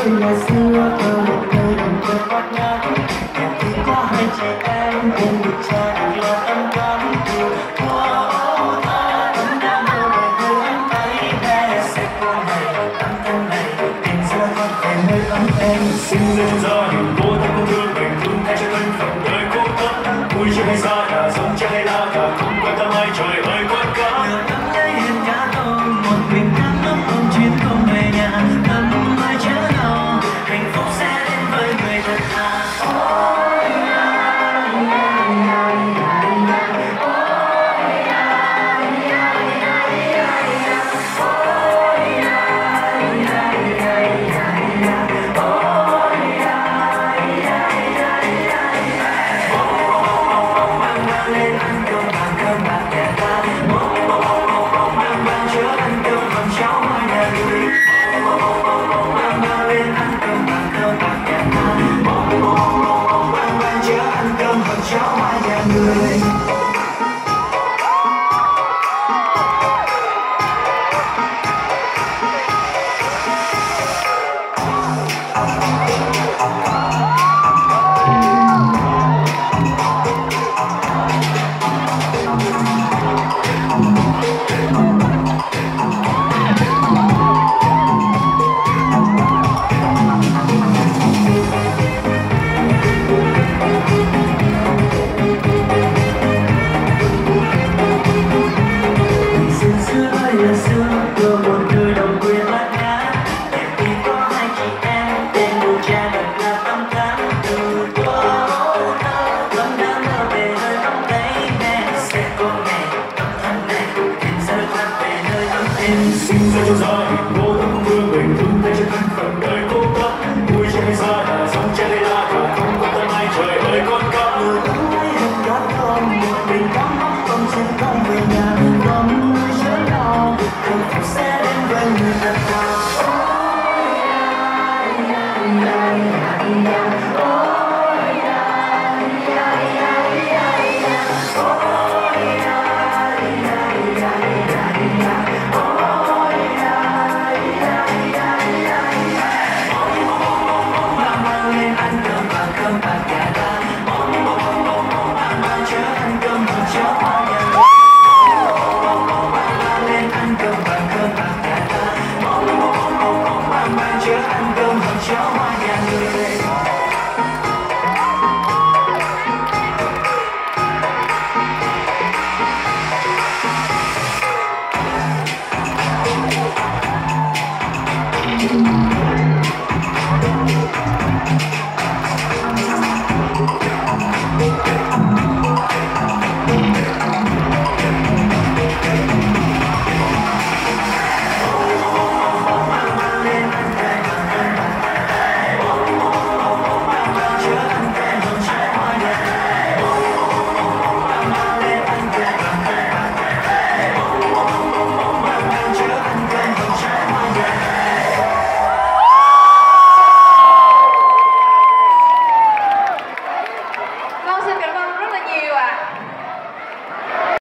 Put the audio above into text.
ngày xưa ở một nơi đồng quê bát ngát, nhà thì có hai chị em cùng được cha được là ân cắm từ hoa áo tha vẫn đang mơ về nơi anh thấy bé sẽ qua ngày tắm thân này tình xưa thoát về nơi ấm em sinh ra trong gia đình cô ta không thương mình thương thay cho thân phận đời cô thấp vui chưa hay xa nhà sống chưa hay la cả không quan tâm ai trời ơi quát cả nửa tấm lấy hình cá tôm một mình thắc mắc ôm chuyến không về nhà tâm ai chớ lo hạnh phúc sẽ đến với người thật thà. sinh ra trong gia đình cô ta không thương mình thương thay cho thân phận đời cô thấp vui chưa hay xa nhà sống chưa hay la cả không quan tâm ai trời ơi con cá nửa tấm lấy hình cá tôm một mình cắm móc con trên không về nhà tâm ai chớ lo hạnh phúc sẽ đến với người thật thà. Thank you.